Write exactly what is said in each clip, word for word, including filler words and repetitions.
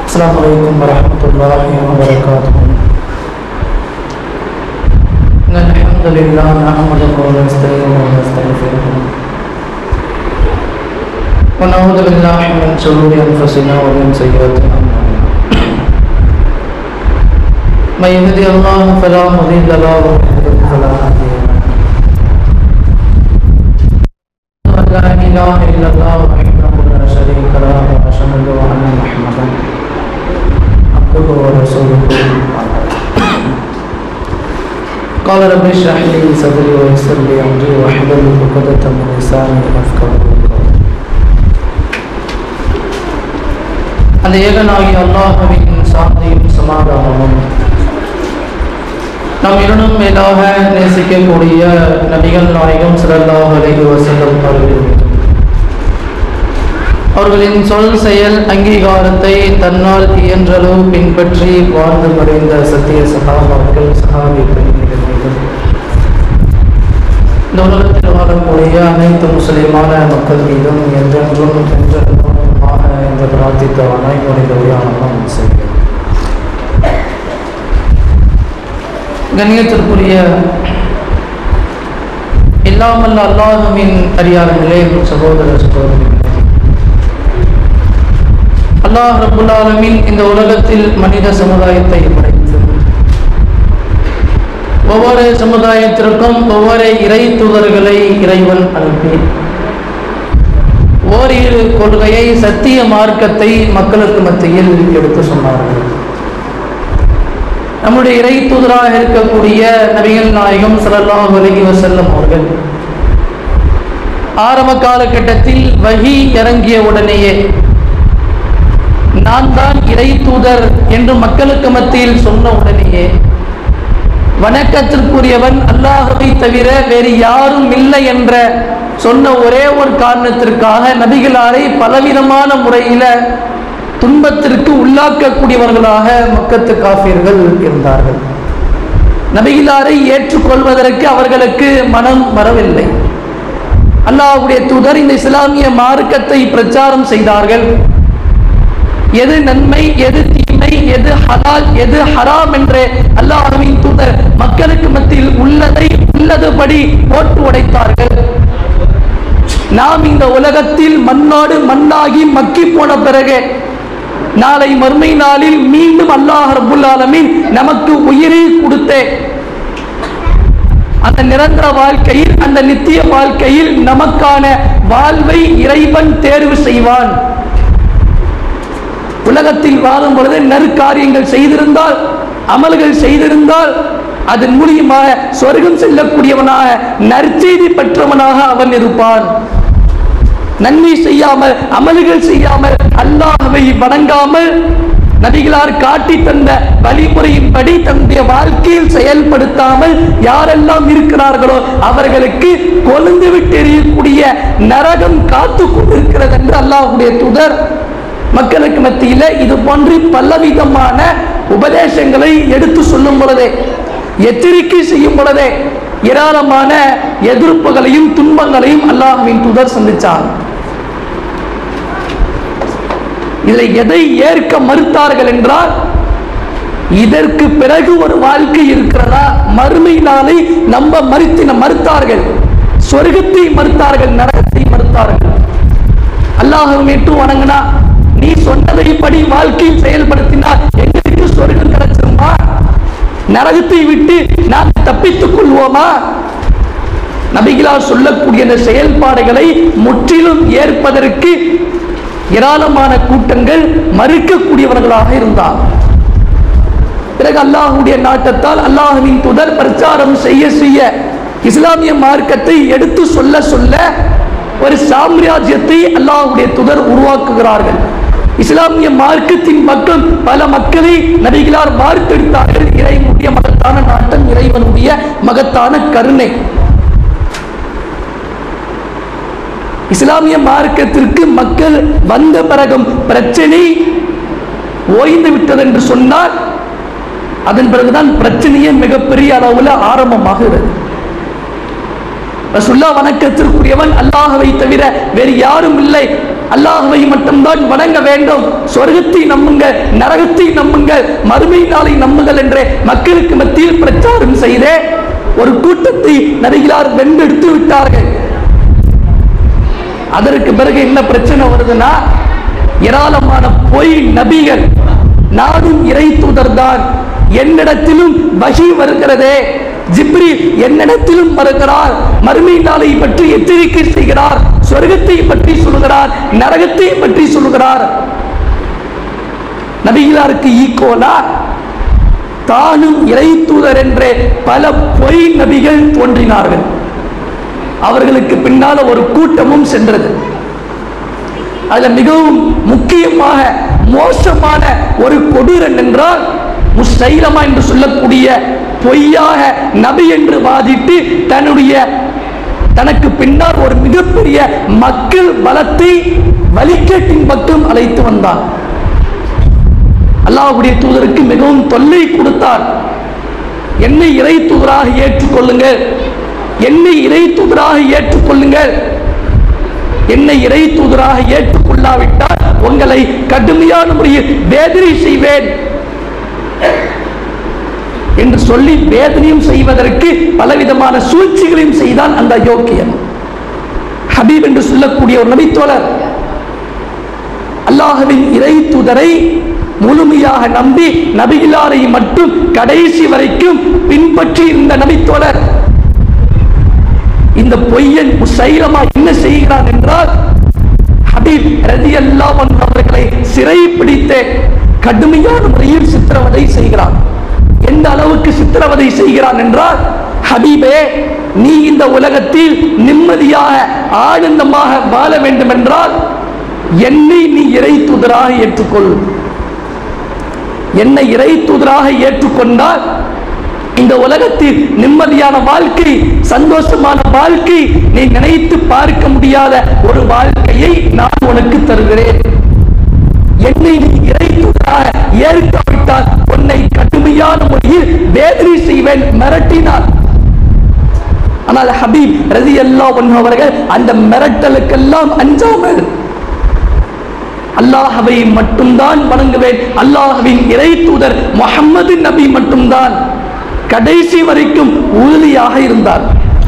Assalamualaikum warahmatullahi wabarakatuh. Alhamdulillah nahmaduhu wa nasta'inuhu wa nastaghfiruh. Wa na'udzu billahi min shururi anfusina wa min sayyiati a'malina. May yahdihillahu fala mudilla lahu wa may yudlil fala hadiya lahu. La ilaha illallah wahdahu la sharika lahu wa ashhadu anna Muhammadan abduhu wa rasuluhu. قال رب اشرح لي صدري ويسر لي امري واحلل عقدة من لساني يفقهوا قولي. அந்த ஏகனாகிய அல்லாஹ்வின் சாந்தியும் சமாதானமும் நம் இருளும் மேலாக நேசிக்கக்கூடிய நபிகள் நாயகம் ஸல்லல்லாஹு அலைஹி வஸல்லம் அவர்கள் அவர்களின் சொல் செயல் அங்கீகாரத்தை தன்னால் இயன்றளவு பின்பற்றி வாழ்ந்து மறைந்த சத்திய சகாபாக்கள் சஹாபி பெண்கள் இந்த உலகத்தில் வாழக்கூடிய அனைத்து முஸ்லிமான மக்கள் மீதும் என்றென்றும் என்றென்றுமாக என்று பிரார்த்தித்தவனை என்னுடைய ஆனந்தம் செய்கிறேன். கண்ணியத்திற்குரிய இல்லாமல் அல்லாஹ்வின் அடியார்களே, சகோதர சகோதரிகளே, அல்லாஹ் ரப்புல் ஆலமீன் இந்த உலகத்தில் மனித சமுதாயத்தை படைத்து ஒவ்வொரு சமுதாயத்திற்கும் ஒவ்வொரு இறை தூதர்களை இறைவன் அனுப்பி ஓரிரு கொள்கையை சத்திய மார்க்கத்தை மக்களுக்கு மத்தியில் எடுத்து சொன்னார்கள். நம்முடைய இறை தூதராக இருக்கக்கூடிய நபிகள் நாயகம் ஸல்லல்லாஹு அலைஹி வஸல்லம் அவர்கள் ஆரம்ப காலகட்டத்தில் வஹி இறங்கிய உடனேயே நான் தான் இறை தூதர் என்று மக்களுக்கு மத்தியில் சொன்ன உடனேயே வணக்கத்திற்குரியவன் அல்லாஹ்வை தவிர வேறு யாரும் இல்லை என்ற சொன்ன ஒரே ஒரு காரணத்திற்காக நபிகளாரை பலவிதமான முறையில துன்பத்திற்கு உள்ளாக்கக்கூடியவர்களாக மக்கத்து காஃபிர்கள் இருந்தார்கள். நபிகளாரை ஏற்றுக்கொள்வதற்கு அவர்களுக்கு மனம் வரவில்லை. அல்லாஹ்வுடைய தூதர் இந்த இஸ்லாமிய மார்க்கத்தை பிரச்சாரம் செய்தார்கள். எது நன்மை, எது தீமை, எது ஹலால், எது ஹராம் என்று அல்லாஹ்வின் தூதர் மக்களுக்கு மத்தியில் உள்ளதை உள்ளதுபடி போட்டு உடைத்தார்கள். நாம் இந்த உலகத்தில் மண்ணோடு மண்ணாகி மக்கி போன பிறகு நாளை மறுமை நாளில் மீண்டும் அல்லாஹ் ரப்புல் ஆலமீன் நமக்கு உயிரை கொடுத்தே அந்த நிரந்தர வாழ்க்கையில், அந்த நித்திய வாழ்க்கையில் நமக்கான வாழ்வை இறைவன் தேர்வு செய்வான். உலகத்தில் வாழும் பொழுது நற்காரியங்கள் செய்திருந்தால், அமல்கள் செய்திருந்தால் அதன் மூலியமாக சொர்க்கம் செல்லக்கூடியவனாக, நற்செய்தி பெற்றவனாக அவன் இருப்பான். நன்மை செய்யாமல், அமல்கள் செய்யாமல், அல்லாஹ்வை வணங்காமல் நபிகளார் காட்டி தந்த வழிமுறையின்படி தன்னுடைய வாழ்க்கையில் செயல்படுத்தாமல் யாரெல்லாம் இருக்கிறார்களோ அவர்களுக்கு கொழுந்து விட்டு எரியக்கூடிய நரகம் காத்து கொண்டிருக்கிறது என்று அல்லாஹ்வுடைய தூதர் மக்களுக்கு மத்தியில இது போன்று பலவிதமான உபதேசங்களை எடுத்து சொல்லும் பொழுதே, எச்சரிக்கை செய்யும் பொழுதே ஏராளமான எதிர்ப்புகளையும் துன்பங்களையும் அல்லாஹ்வின் தூதர் சந்திச்சார். இதில் எதை ஏற்க மறுத்தார்கள் என்றால், இதற்கு பிறகு ஒரு வாழ்க்கை இருக்கிறதா, மறுமை நாளை நம்ப மறுத்தின மறுத்தார்கள். சொர்க்கத்தை மறுத்தார்கள், நரகத்தை மறுத்தார்கள். அல்லாஹ்வை மட்டும் வணங்கினா, நீ சொன்னதை படி வாழ்க்கையில் செயல்படுத்தினால் எங்களுக்கு சொர்க்கம் கிடைச்சிருமா? நரகத்தை விட்டு நாம் தப்பித்துக் கொள்வோமா? நபிகளார் சொல்லக்கூடிய இந்த செயல்பாடுகளை முற்றிலும் ஏற்பதற்கு ஏராளமான கூட்டங்கள் மறுக்கக்கூடியவர்களாக இருந்தார். பிறகு அல்லாஹ்வுடைய நாட்டத்தால் அல்லாஹ்வின் தூதர் பிரச்சாரம் செய்ய செய்ய இஸ்லாமிய மார்க்கத்தை எடுத்து சொல்ல சொல்ல ஒரு சாம்ராஜ்யத்தை அல்லாஹ்வுடைய தூதர் உருவாக்குகிறார்கள். இஸ்லாமிய மார்க்கத்தின் மக்கள் பல மக்களை நபிகளார் வார்த்தெடுத்தார்கள். இறைவனுடைய மகத்தான நாட்டம், இறைவனுடைய மகத்தான கருணை. இஸ்லாமிய மார்க்கத்திற்கு மக்கள் வந்த பிறகும் பிரச்சனை ஓய்ந்து விட்டது என்று சொன்னால், அதன் பிறகுதான் பிரச்சனையே மிகப்பெரிய அளவில் ஆரம்பமாகிறது. ரசூலுல்லாஹ் வணக்கத்திற்குரியவன் அல்லாஹ்வை தவிர வேறு யாரும் இல்லை. அல்லாஹ்வை மட்டும்தான் வணங்க வேண்டும், சொர்க்கத்தை நம்புங்கள், நரகத்தை நம்புங்கள், மறுமை நாளை நம்புங்கள் என்று மக்களுக்கு மத்தியில் பிரச்சாரம் செய்த ஒரு கூட்டத்தை நபிகளார் வென்றெடுத்து விட்டார்கள். அதற்கு பிறகு என்ன பிரச்சனை வருதுன்னா, ஏராளமான பொய் நபிகள், நானும் இறை தூதர் தான், என்னிடத்திலும் வஹி வருகிறதே, ஜிப்ரீல் என்னிடத்திலும் வருகிறார், மறுமை நாளை பற்றி எச்சரிக்கை செய்கிறார், சொர்க்கத்தை பற்றி சொல்கிறார், நரகத்தை பற்றி சொல்கிறார். நபிகளாருக்கு ஈக்குவலா தானும் இறை தூதர் என்ற பல பொய் நபிகள் தோன்றினார்கள். அவர்களுக்கு பின்னால ஒரு கூட்டமும் சென்றது. அதுல மிகவும் முக்கியமாக மோசமான ஒரு கொடூரன் என்றால், முஸ்தைலமா என்று சொல்லக்கூடிய பொய்யாக நபி என்று வாதிட்டு தன்னுடைய தனக்கு பின்னால் ஒரு மிகப்பெரிய மக்கள் பலத்தை வழிகேட்டின் பக்கம் அழைத்து வந்தார். அல்லாஹ்வுடைய தூதருக்கு மிகவும் தொல்லை கொடுத்தார். என்னை இறை தூதராக ஏற்றுக்கொள்ளுங்கள், என்னை இறை தூதராக ஏற்றுக்கொள்ளுங்கள், என்னை இறை தூதராக ஏற்றுக்கொள்ளாவிட்டால் உங்களை கடுமையான முறையில் வேதனை செய்வேன் என்று சொல்லி வேதனையும் செய்வதற்கு பலவிதமான சூழ்ச்சிகளையும் செய்தான் அந்த யோக்கியன். ஹபீப் என்று சொல்லக்கூடிய ஒரு நபித்தோழர் அல்லாஹ்வின் இறை தூதரை முழுமையாக நம்பி நபிகளாரை மட்டும் கடைசி வரைக்கும் பின்பற்றி இருந்த நபித்தோழர் இந்த பொய்யன் முசைலமா என்ன செய்கிறான் என்றால், ஹபீப் ரலியல்லாஹு அன்ஹு அவர்களை சிறை பிடித்து கடுமையான முறையில் சித்திரவதை செய்கிறான். எந்த அளவுக்கு சித்திரவதை செய்கிறான் என்றால், ஹபீபே, நீ இந்த உலகத்தில் நிம்மதியாக ஆனந்தமாக வாழ வேண்டும் என்றால் என்னை நீ இறை தூதராக ஏற்றுக்கொள். என்னை இறை தூதராக ஏற்றுக்கொண்டால் இந்த உலகத்தில் நிம்மதியான வாழ்க்கை, சந்தோஷமான வாழ்க்கை, நீ நினைத்து பார்க்க முடியாத ஒரு வாழ்க்கையை நான் உனக்கு தருகிறேன். என்னை நீ இறை தூதராக ஏற்காவிட்டால் உன்னை கடுமையான முறையில் வேதனை செய்வேன் மிரட்டினார். ஆனால் ஹபீப் ரலியல்லாஹு அன்ஹு அவர்கள் அந்த மிரட்டலுக்கெல்லாம் அஞ்சாமல் அல்லாஹ்வை மட்டும்தான் வணங்குவேன், அல்லாஹ்வின் இறை தூதர் முஹம்மது நபி மட்டும்தான் கடைசி வரைக்கும் உறுதியாக இருந்தார்.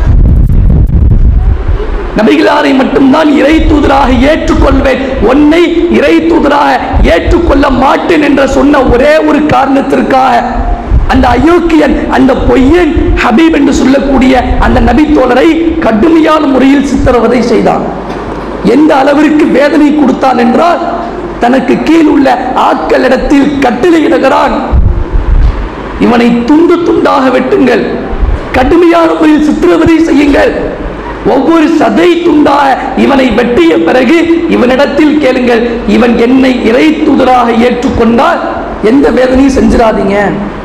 நபிகளாரை மட்டும்தான் இறை தூதராக ஏற்றுக்கொள்வேன், உன்னை இறை தூதராக ஏற்றுக்கொள்ள மாட்டேன் என்ற சொன்ன ஒரே ஒரு காரணத்திற்காக அந்த அயோக்கியன், அந்த பொய்யன் ஹபீப் என்று சொல்லக்கூடிய அந்த நபி தோழரை கடுமையான முறையில் சித்திரவதை செய்தான். எந்த அளவிற்கு வேதனை கொடுத்தான் என்றால், தனக்கு கீழ் உள்ள ஆட்களிடத்தில் கட்டளையிடுகிறான், இவனை துண்டு துண்டாக வெட்டுங்கள், கடுமையான முறையில் சித்திரவதை செய்யுங்கள், ஒவ்வொரு சதை துண்டாக இவனை வெட்டிய பிறகு இவனிடத்தில் கேளுங்கள், இவன் என்னை இறை தூதராக ஏற்றுக்கொண்டால் எந்த வேதனையும் செஞ்சிடாதீங்க.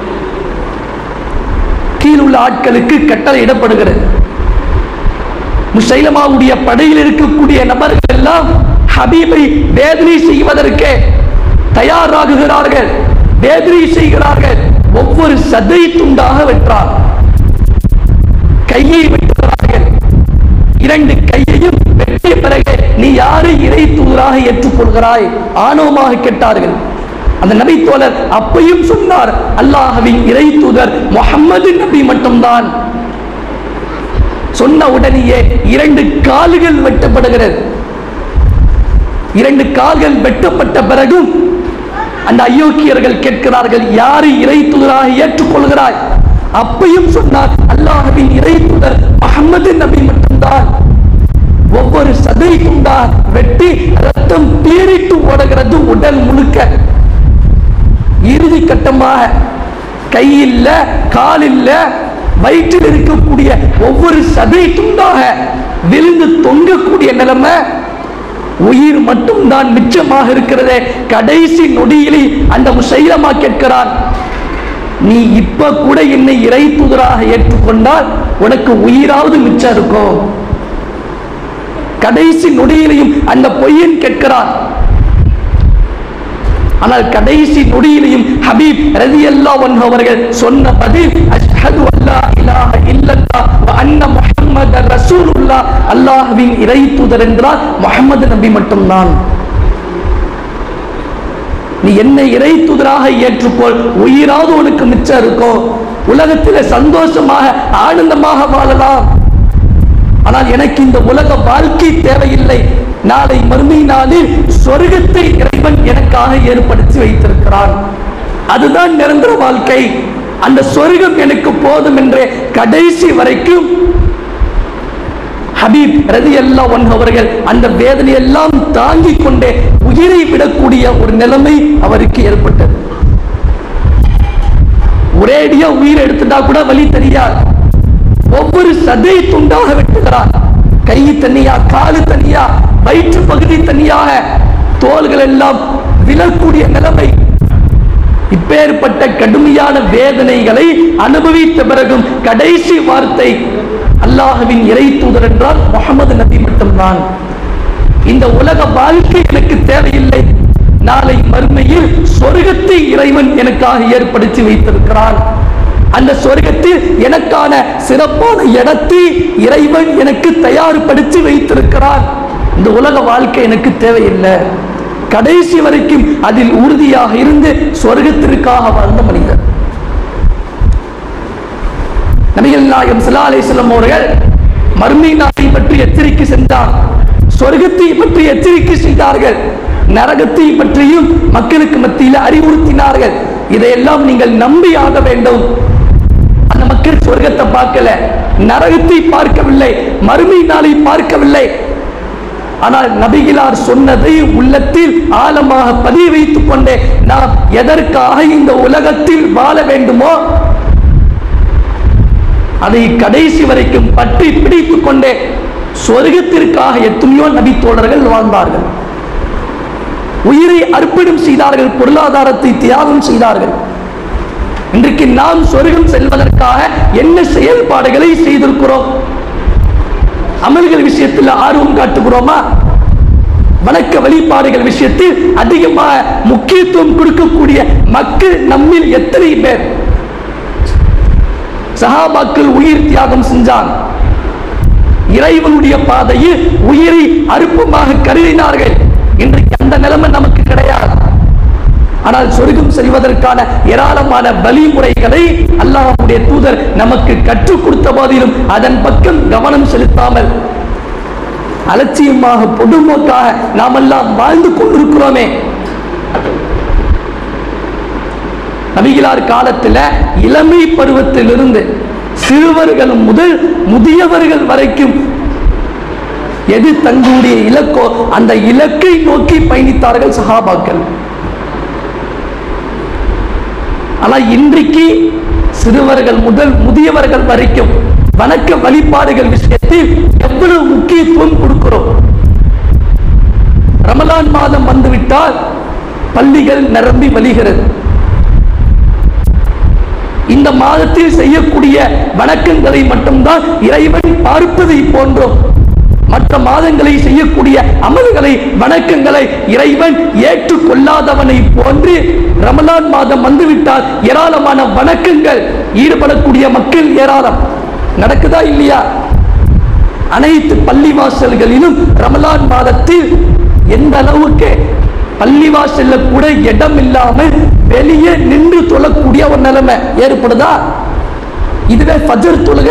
கீழுள்ள ஆட்களுக்கு கட்டளை இடப்படுகிறது. முசைலமாவுடைய படையில் இருக்கக்கூடிய நபர்கள் எல்லாம் ஹபீபை வேதனை செய்வதற்கு தயாராகுகிறார்கள், வேதனை செய்கிறார்கள். ஒவ்வொரு சதை துண்டாக வெற்றார், கையை வெட்டுகிறார்கள். இரண்டு கையையும் வெட்டிய பிறகு நீ யாரை இறை தூதராக ஏற்றுக்கொள்கிறாய் ஆணவமாக கேட்டார்கள். அந்த நபி தோழர் அப்பையும் சொன்னார், அல்லாஹ்வின் இறை தூதர் முஹம்மது நபி மட்டும்தான். சொன்ன உடனேயே இரண்டு கால்கள் வெட்டப்படுகிறது. இரண்டு கால்கள் வெட்டப்பட்ட பிறகும் அந்த அயோக்கியர்கள் கேட்கிறார்கள், யாரை இறை தூதராக ஏற்றுக்கொள்கிறாய்? அப்பையும் சொன்னார், அல்லாஹ்வின் இறை தூதர் முஹம்மது நபி மட்டும்தான். ஒவ்வொரு சதை துண்டா வெட்டி ரத்தம் பீரிட்டு ஓடுகிறது உடல் முழுக்க. இறுதி கட்டமாக கையில்ல, காலில்ல, வயிற்றில் இருக்கக்கூடிய ஒவ்வொரு சதை துண்டாக விழுந்து தொங்கக்கூடிய நிலைமை. உயிர் மட்டும்தான் மிச்சமாக இருக்கிறது. கடைசி நொடியிலே அந்த முசைலமா கேட்கிறான், நீ இப்ப கூட என்னை இறை தூதராக ஏற்றுக்கொண்டால் உனக்கு உயிராவது மிச்சம் இருக்கும். கடைசி நொடியிலையும் அந்த பொய்யன் கேட்கிறான். ஆனால் கடைசி நொடியிலையும் ஹபீப் ரலியல்லாஹு அன்ஹு அவர்கள் சொன்ன பதில், அஷ்ஹது அல்லா இலாஹ இல்லல்லாஹ் வ அன்ன முஹம்மது முஹம்மது ரசூலுல்லாஹ், அல்லாஹ்வின் இறை தூதர் என்றால் முஹம்மது நபி மட்டும்தான். நீ என்னை இறை தூதராக ஏற்றுக்கொள், உயிராவது உனக்கு மிச்சம் இருக்கும், உலகத்தில் சந்தோஷமாக ஆனந்தமாக வாழலாம். ஆனால் எனக்கு இந்த உலக வாழ்க்கை தேவையில்லை. நாளை மறுமை நாளில் சொர்க்கத்தை இறைவன் எனக்காக ஏற்படுத்தி வைத்திருக்கிறான். அதுதான் நிரந்தர வாழ்க்கை. அந்த சொர்க்கம் எனக்கு போதும் என்று கடைசி வரைக்கும் ஹபீப் ரலியல்லாஹு அன்ஹு அவர்கள் அந்த வேதனையெல்லாம் தாங்கிக் கொண்டே உயிரை விடக்கூடிய ஒரு நிலைமை அவருக்கு ஏற்பட்டது. ஒரேடியா உயிரை எடுத்துட்டா கூட வலி தெரியாது. ஒவ்வொரு சதை துண்டாக வெட்டுகிறார். கை தனியா, காலு தனியா, வயிற்று பகுதி தனியாக, தோள்கள் எல்லாம் விழக்கூடிய நிலைமை. இப்பேற்பட்ட கடுமையான வேதனைகளை அனுபவித்த பிறகும் கடைசி வார்த்தை அல்லாஹ்வின் இறை தூதர் என்றால் முஹம்மது நபி மட்டும்தான். இந்த உலக வாழ்க்கை எனக்கு தேவையில்லை, நாளை மறுமையில் சொர்க்கத்தை இறைவன் எனக்காக ஏற்படுத்தி வைத்திருக்கிறான். அந்த சொர்க்கத்தில் எனக்கான சிறப்பான இடத்தை இறைவன் எனக்கு தயார்படுத்தி வைத்திருக்கிறான். இந்த உலக வாழ்க்கை எனக்கு தேவையில்லை. கடைசி வரைக்கும் அதில் உறுதியாக இருந்து சொர்க்கத்திற்காக வாழ்ந்த மனிதர் நபிகள் நாயகம் ஸல்லல்லாஹு அலைஹி வஸல்லம் அவர்கள் மறுமை நாளை பற்றி எச்சரிக்கை சென்றார், சொர்க்கத்தை பற்றி எச்சரிக்கை செய்தார்கள், நரகத்தை பற்றியும் மக்களுக்கு மத்தியில் அறிவுறுத்தினார்கள். இதையெல்லாம் நீங்கள் நம்பியாக வேண்டும். அந்த மக்கள் சொர்க்கத்தை பார்க்கல, நரகத்தை பார்க்கவில்லை, மறுமை நாளை பார்க்கவில்லை. ஆனால் நபிகளார் சொன்னதை உள்ளத்தில் ஆழமாக பதிய வைத்துக் கொண்டே நாம் எதற்காக இந்த உலகத்தில் வாழ வேண்டுமோ அதை கடைசி வரைக்கும் பற்றி பிடித்துக் கொண்டே சொர்க்கத்திற்காக எத்தனையோ நபி தோழர்கள் வாழ்ந்தார்கள். உயிரை அர்ப்பணம் செய்தார்கள், பொருளாதாரத்தை தியாகம் செய்தார்கள். இன்றைக்கு நாம் சொர்க்கம் செல்வதற்காக என்ன செயல்பாடுகளை செய்திருக்கிறோம்? அமல்கள் விஷயத்தில் ஆர்வம் காட்டுகிறோமா? வணக்க வழிபாடுகள் விஷயத்தில் அதிகமாக முக்கியத்துவம் கொடுக்கக்கூடிய மக்கள் நம்மில் எத்தனை பேர்? சஹாபாக்கள் உயிர் தியாகம் செஞ்சாங்க, இறைவனுடைய பாதையில் உயிரை அர்ப்பணமாக கருதினார்கள். இன்றைக்கு அந்த நிலைமை நமக்கு கிடையாது. ஆனால் சொர்க்கம் செல்வதற்கான ஏராளமான வழிமுறைகளை அல்லாஹ்வுடைய தூதர் நமக்கு கற்றுக் கொடுத்த போதிலும் அதன் பக்கம் கவனம் செலுத்தாமல் அலட்சியமாக பொதுமக்காக நாம் எல்லாம் வாழ்ந்து கொண்டிருக்கிறோமே. நபிகளார் காலத்தில் இளமை பருவத்திலிருந்து சிறுவர்கள் முதல் முதியவர்கள் வரைக்கும் எது தங்களுடைய இலக்கோ அந்த இலக்கை நோக்கி பயணித்தார்கள் சஹாபாக்கள். ஆனால் இன்றைக்கு சிறுவர்கள் முதல் முதியவர்கள் வரைக்கும் வணக்க வழிபாடுகள் விஷயத்தில் எவ்வளவு முக்கியத்துவம் கொடுக்கிறோம்? ரமலான் மாதம் வந்துவிட்டால் பள்ளிகள் நிரம்பி வழிகிறது. இந்த மாதத்தில் செய்யக்கூடிய வணக்கங்களை மட்டும்தான் இறைவன் பார்ப்பதை போன்றோம். மற்ற மாதங்களை செய்யக்கூடிய அமல்களை வணக்கங்களை இறைவன் ஏற்றுக்கொள்ளாதவனை போன்று ரமலான் மாதம் வந்துவிட்டால் ஏராளமான வணக்கங்கள் ஈடுபடக்கூடிய மக்கள் ஏராளம். நடக்குதா இல்லையா? அனைத்து பள்ளிவாசல்களிலும் ரமலான் மாதத்தில் எந்த அளவுக்கு பள்ளிவாசல்ல கூட இடம் இல்லாமல் வெளியே நின்று தொழக்கூடிய ஒரு நிலைமை ஏற்படுதா? இதுவே ஃபஜ்ர் தொழுக,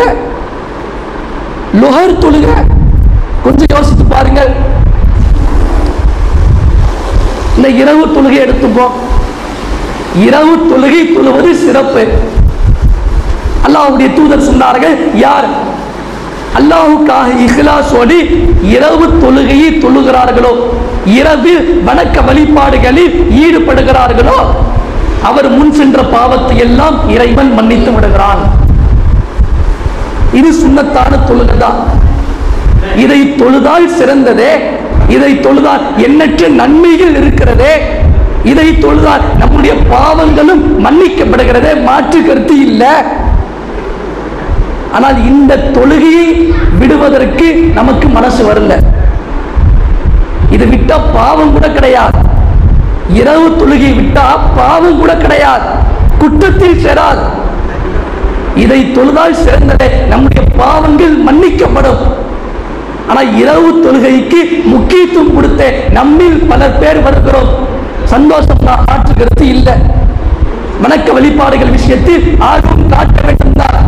லுஹர் தொழுக, கொஞ்சம் யோசித்து பாருங்கள். இந்த இரவு தொழுகை எடுத்துப்போம். இரவு தொழுகை தொழுவது சிறப்பு. அல்லாஹ்வுடைய தூதர் சொன்னார்கள், யார் அல்லாஹ்வுக்காக இஹ்லாஸோடு இரவு தொழுகையை தொழுகிறார்களோ, இரவில் வணக்க வழிபாடுகளில் ஈடுபடுகிறார்களோ, அவர் முன் சென்ற பாவத்தை எல்லாம் இறைவன் மன்னித்து விடுகிறான். இது சுன்னத்தான தொழுகைதான். இதை தொழுதால் சிறந்ததே, இதை தொழுதால் எண்ணற்ற நன்மைகள் இருக்கிறதே, இதை தொழுதால் நம்முடைய பாவங்களும் மன்னிக்கப்படுகிறதே, மாற்று கருத்து இல்லை. ஆனால் இந்த தொழுகையை விடுவதற்கு நமக்கு மனசு வரல. இது விட்டா பாவம் கூட கிடையாது. இரவு தொழுகை விட்டா பாவம் கூட கிடையாது, குற்றத்தில் சேராது. இதை தொழுதால் சிறந்ததே, நம்முடைய பாவங்கள் மன்னிக்கப்படும். ஆனா இரவு தொழுகைக்கு முக்கியத்துவம் கொடுத்த நம்மில் பல பேர் வருகிறோம். சந்தோஷம் தான், மாற்றுகிறது இல்லை. வணக்க வழிபாடுகள் விஷயத்தில் ஆர்வம் காட்ட வேண்டும் தான்.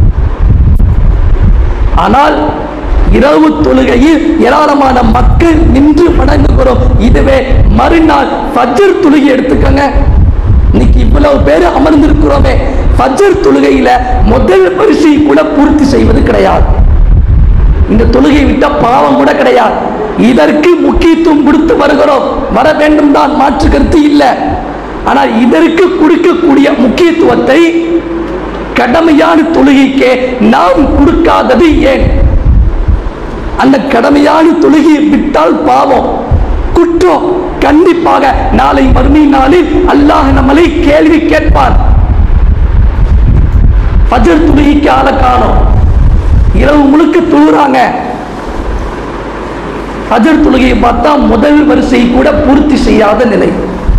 ஆனால் இரவு தொழுகையில் ஏராளமான மக்கள் நின்று வணங்குகிறோம். இதுவே மறுநாள் ஃபஜ்ர் தொழுகை எடுத்துக்கங்க. இன்னைக்கு இவ்வளவு பேர் அமர்ந்திருக்கிறோமே, ஃபஜ்ர் தொழுகையில முதல் வரிசை கூட பூர்த்தி செய்வது கிடையாது. இந்த தொழுகை விட்ட பாவம் கூட கிடையாது. இதற்கு முக்கியத்துவம் கொடுத்து வருகிறோம், வர வேண்டும் தான், மாற்று கருத்து இல்லை. ஆனால் இதற்கு கொடுக்கக்கூடிய முக்கியத்துவத்தை கடமையான தொழுகைக்கே நாம் கொடுக்காதது ஏன்? அந்த கடமையான தொழுகையை விட்டால் பாவம், குற்றம். கண்டிப்பாக நாளை மறுமை நாளில் அல்லாஹ் நம்மளை கேள்வி கேட்பான். ஃபஜ்ர் தொழுகைக்கு ஆள காணோம், இரவு முழுக்க தொழுறாங்க. ஃபஜ்ர் தொழுகையை பார்த்தா முதல் வரிசை கூட பூர்த்தி செய்யாத நிலை.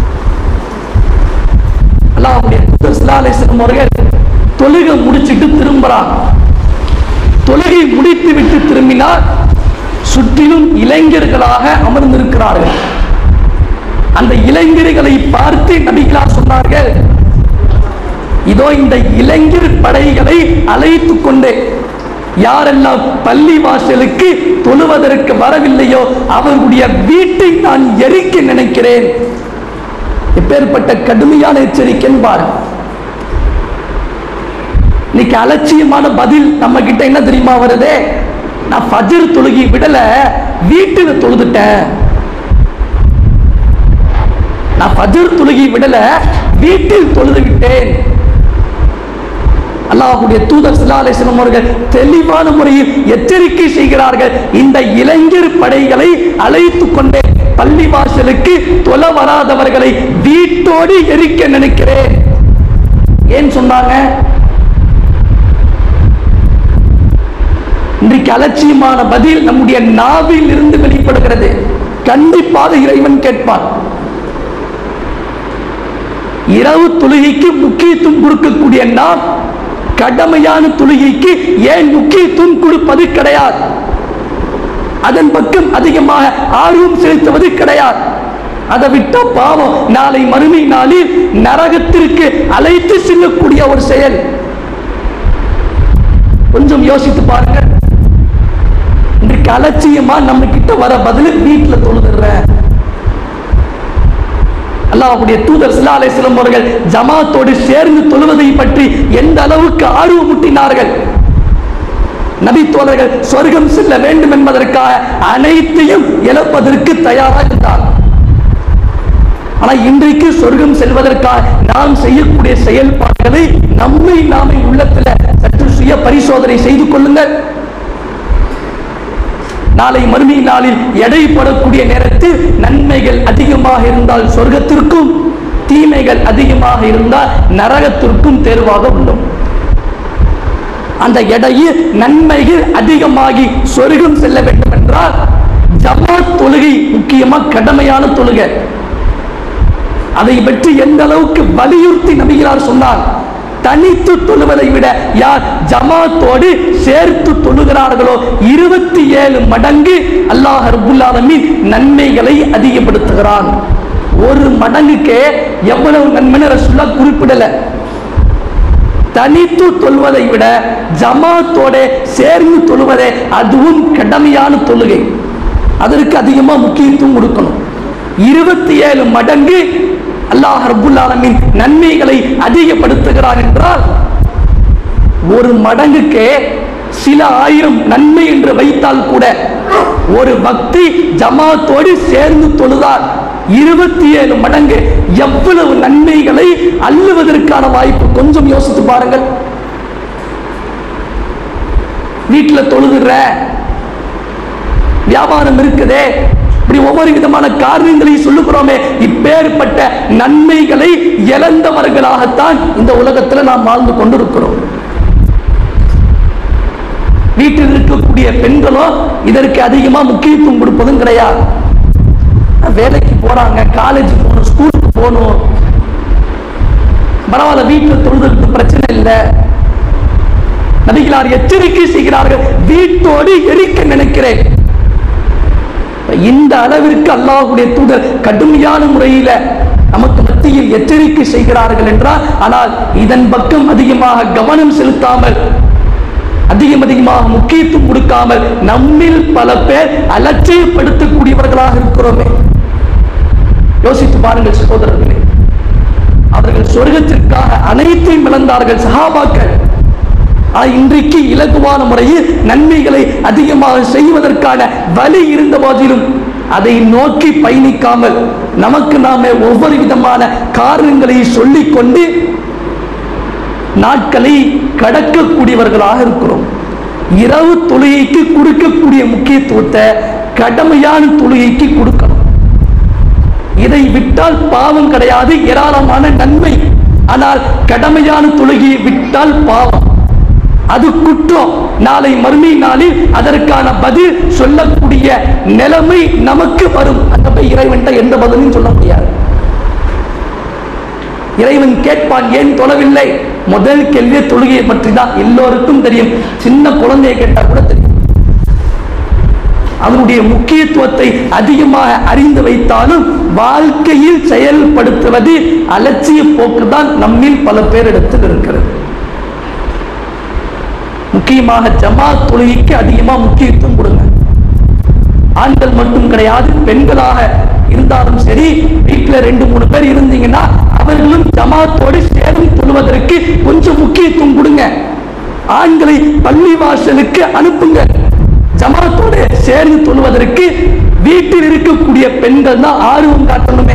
அல்லாஹ்வுடைய தூதர் ஸல்லல்லாஹு அலைஹி வஸல்லம் அவர்கள் தொழுகை முடிச்சிட்டு திரும்புறாங்க. தொழுகை முடித்து விட்டு திரும்பினால் சுற்றிலும் இளைஞர்களாக அமர்ந்திருக்கிறார்கள். அந்த இளைஞர்களை பார்த்து நபிகளார் சொன்னார்கள், இதோ இந்த இளைஞர் படைகளை அழைத்து கொண்டு யாரெல்லாம் பள்ளி வாசலுக்கு தொழுவதற்கு வரவில்லையோ அவர்களுடைய வீட்டை நான் எரிக்க நினைக்கிறேன். எப்பேற்பட்ட கடுமையான எச்சரிக்கை பாருங்க. இன்னைக்கு அலட்சியமான பதில் நம்ம கிட்ட என்ன தெரியுமா வருதே? நான் ஃபஜ்ர் தொழுகை விடல, வீட்டில் தொழுதுட்டேன். நான் ஃபஜ்ர் தொழுகை விடல, வீட்டில் தொழுது விட்டேன். அல்லாஹ்வுடைய தூதர் ஸல்லல்லாஹு அலைஹி வஸல்லம் அவர்கள் தெளிவான முறையில் எச்சரிக்கை செய்கிறார்கள். இந்த இளைஞர் படைகளை அழைத்து கொண்டே பள்ளி வாசலுக்கு தொழ வராதவர்களை வீட்டோடு எரிக்க நினைக்கிறேன். ஏன் சொன்னாங்க? இன்றைக்கு அலட்சியமான பதில் நம்முடைய நாவில் இருந்து வெளிப்படுகிறது. கண்டிப்பாக இறைவன் கேட்பான். இரவு தொழுகைக்கு முக்கியத்துவம் கொடுக்கக்கூடிய நாம் கடமையான தொழுகைக்கு ஏன் முக்கியத்துவம் கொடுப்பது கிடையாது? அதன் பக்கம் அதிகமாக ஆர்வம் செலுத்துவது கிடையாது. அதை விட்ட பாவம், நாளை மறுமை நாளில் நரகத்திற்கு அழைத்து செல்லக்கூடிய ஒரு செயல். கொஞ்சம் யோசித்து பாருங்க. இன்றைக்கு அலட்சியமா நம்ம கிட்ட வர பதில் வீட்டுல தொழுதுற. அல்லாஹ்வுடைய தூதர் ஸல்லல்லாஹு அலைஹி வஸல்லம் அவர்கள் ஜமாத்தோடு சேர்ந்து தொழுவதை பற்றி எந்த அளவுக்கு ஆர்வம் ஊட்டினார்கள். நபி தோழர்கள் சொர்க்கம் செல்ல வேண்டும் என்பதற்காக அனைத்தையும் இழப்பதற்கு தயாராக இருந்தார். ஆனா இன்றைக்கு சொர்க்கம் செல்வதற்காக நாம் செய்யக்கூடிய செயல்பாடுகளை நம்மை நாமே உள்ளத்துல சற்று சுய பரிசோதனை செய்து கொள்ளுங்கள். நாளை மறுமை நாளில் எடைப்படக்கூடிய நேரத்தில் நன்மைகள் அதிகமாக இருந்தால் சொர்க்கத்திற்கும், தீமைகள் அதிகமாக இருந்தால் நரகத்திற்கும் தேர்வாக உள்ளோம். அந்த எடையில் நன்மைகள் அதிகமாகி சொர்க்கம் செல்ல வேண்டும் என்றால் ஜமாத் தொழுகை முக்கியமாக கடமையான தொழுகை. அதை பற்றி எந்த அளவுக்கு வலியுறுத்தி நபிகளார் சொன்னார். தனித்து தொழுவதை விட யார் ஜமாத்தோடு சேர்த்து தொழுகிறார்களோ இருபத்தி ஏழு மடங்கு அல்லாஹ் ரப்புல் ஆலமீன் நன்மைகளை அதிகப்படுத்துகிறான். ஒரு மடங்குக்கே எவ்வளவு நன்மை ரசூலுல்லாஹ் குறிப்பிடல. தனித்து தொழுவதை விட ஜமாத்தோட சேர்ந்து தொழுவதே அதுவும் கடமையான தொழுகை. அதற்கு அதிகமா முக்கியத்துவம் கொடுக்கணும். இருபத்தி ஏழு மடங்கு அல்லாஹ் ரப்புல் ஆலமீன் நன்மைகளை அதிகப்படுத்துகிறார் என்றால் ஒரு மடங்குக்கே சில ஆயிரம் நன்மை என்று வைத்தால் கூட ஒரு பக்தி ஜமாத்தோடு சேர்ந்து தொழுதால் இருபத்தி ஏழு மடங்கு எவ்வளவு நன்மைகளை அள்ளுவதற்கான வாய்ப்பு. கொஞ்சம் யோசித்து பாருங்கள். வீட்டில் தொழுதுற, வியாபாரம் இருக்குதே, இப்படி ஒவ்வொரு விதமான காரணங்களை சொல்லுகிறோமே, இப்பேற்பட்ட நன்மைகளை இழந்தவர்களாகத்தான் இந்த உலகத்தில் நாம் வாழ்ந்து கொண்டிருக்கிறோம். வீட்டில் இருக்கக்கூடிய பெண்களோ இதற்கு அதிகமா முக்கியத்துவம் கொடுப்பதும் கிடையாது. வேலைக்கு போறாங்க, காலேஜ் போகணும், ஸ்கூலுக்கு போகணும், பரவாயில்ல, வீட்டில் தொழுதுக்கு பிரச்சனை இல்லை. நபிகளார் எச்சரிக்கை செய்கிறார்கள், வீட்டோடு எரிக்க நினைக்கிறேன். இந்த அளவிற்கு அல்லாஹ்வுடைய தூதர் கடுமையான முறையில நமக்கு மத்தியில் எச்சரிக்கை செய்கிறார்கள் என்றால், ஆனால் இதன் பக்கம் அதிகமாக கவனம் செலுத்தாமல், அதிகம் அதிகமாக முக்கியத்துவம் கொடுக்காமல் நம்மில் பல பேர் அலட்சியப்படுத்தக்கூடியவர்களாக இருக்கிறோமே. யோசித்து பாருங்கள் சகோதரர்களே, அவர்கள் சொர்க்கத்திற்காக அனைத்தையும் இழந்தார்கள் சஹாபாக்கள். ஆனால் இன்றைக்கு இலகுவான முறையில் நன்மைகளை அதிகமாக செய்வதற்கான வழி இருந்த போதிலும் அதை நோக்கி பயணிக்காமல் நமக்கு நாமே ஒவ்வொரு விதமான காரணங்களை சொல்லிக் கொண்டு நாட்களை கடக்கக்கூடியவர்களாக இருக்கிறோம். இரவு தொழுகைக்கு கொடுக்கக்கூடிய முக்கியத்துவத்தை கடமையான தொழுகைக்கு கொடுக்கணும். இதை விட்டால் பாவம் கிடையாது, ஏராளமான நன்மை. ஆனால் கடமையான தொழுகையை விட்டால் பாவம், அது குற்றம். நாளை மறுமை நாளில் அதற்கான பதில் சொல்லக்கூடிய நிலைமை நமக்கு வரும். அந்த இறைவன் எந்த பதிலும் சொல்ல முடியாது. இறைவன் கேட்பான், ஏன் தொழவில்லை? முதல் கேள்வி தொழுகையை பற்றி தான். எல்லோருக்கும் தெரியும், சின்ன குழந்தையை கேட்டா கூட தெரியும். அதனுடைய முக்கியத்துவத்தை அதிகமாக அறிந்து வைத்தாலும் வாழ்க்கையில் செயல்படுத்துவது அலட்சிய போக்குதான் நம்மில் பல பேரிடத்தில் இருக்கிறது. முக்கியமாக ஜமாத் தொழுகைக்கு அதிகமாக முக்கியத்துவம் கொடுங்க. ஆண்கள் மட்டும் கிடையாது, பெண்களாக இருந்தாலும் சரி, வீட்டில் ரெண்டு மூணு பேர் இருந்தீங்கன்னா அவர்களும் ஜமாத்தோடு சேர்ந்து தொழுவதற்கு கொஞ்சம் முக்கியத்துவம் கொடுங்க. ஆண்களை பள்ளி வாசலுக்கு அனுப்புங்க. ஜமாத்தோடு சேர்ந்து தொழுவதற்கு வீட்டில் இருக்கக்கூடிய பெண்கள் தான் ஆர்வம் காட்டணுமே.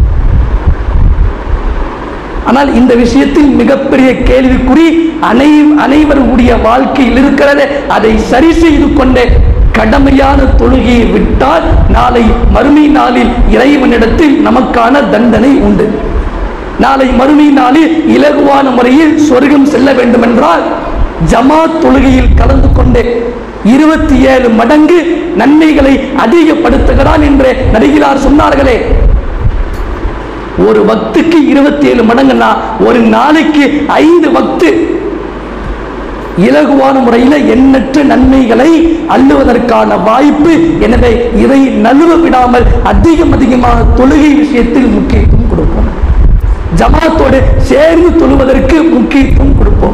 ஆனால் இந்த விஷயத்தில் மிகப்பெரிய கேள்விக்குறி அனை அனைவருடைய வாழ்க்கையில் இருக்கிறது. அதை சரி செய்து கொண்டு கடமையான தொழுகையை விட்டால் நாளை மறுமை நாளில் இறைவனிடத்தில் நமக்கான தண்டனை உண்டு. நாளை மறுமை நாளில் இலகுவான முறையில் சொர்க்கம் செல்ல வேண்டும் என்றால் ஜமாத் தொழுகையில் கலந்து கொண்டு இருபத்தி ஏழு மடங்கு நன்மைகளை அதிகப்படுத்துகிறான் என்று நபிகளார் சொன்னார்களே. ஒரு வக்துக்கு இருபத்தி ஏழு மடங்குன்னா ஒரு நாளைக்கு ஐந்து வக்து இலகுவான முறையில் எண்ணற்ற நன்மைகளை அள்ளுவதற்கான வாய்ப்பு. எனவே இதை நழுவ விடாமல் அதிகம் அதிகமாக தொழுகை விஷயத்தில் முக்கியத்துவம் கொடுப்போம். ஜமாத்தோடு சேர்ந்து தொழுவதற்கு முக்கியத்துவம் கொடுப்போம்.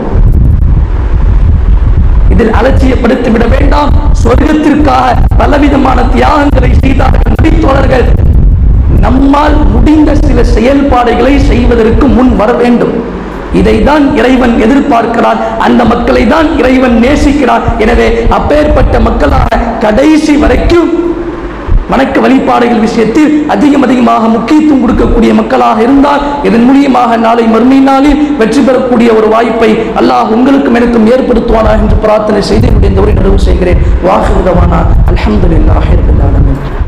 இதில் அலட்சியப்படுத்தி விட வேண்டாம். சொர்க்கத்திற்காக பலவிதமான தியாகங்களை செய்தார்கள் நபித்தோழர்கள். நம்மால் முடிந்த சில செயல்பாடுகளை செய்வதற்கு முன் வர வேண்டும். இதைதான் இறைவன் எதிர்பார்க்கிறான். அந்த மக்களை தான் இறைவன் நேசிக்கிறான். எனவே அப்பேற்பட்ட மக்களாக கடைசி வரைக்கும் வணக்க வழிபாடுகள் விஷயத்தில் அதிகம் அதிகமாக முக்கியத்துவம் கொடுக்கக்கூடிய மக்களாக இருந்தால் இதன் மூலியமாக நாளை மறுமை நாளில் வெற்றி பெறக்கூடிய ஒரு வாய்ப்பை அல்லாஹ் உங்களுக்கும் எனக்கும் ஏற்படுத்துவானா என்று பிரார்த்தனை செய்து என்னுடைய இந்த உரை நிறைவு செய்கிறேன். வாஹிரு தவானா அல்ஹம்துலில்லாஹி ரப்பில் ஆலமீன்.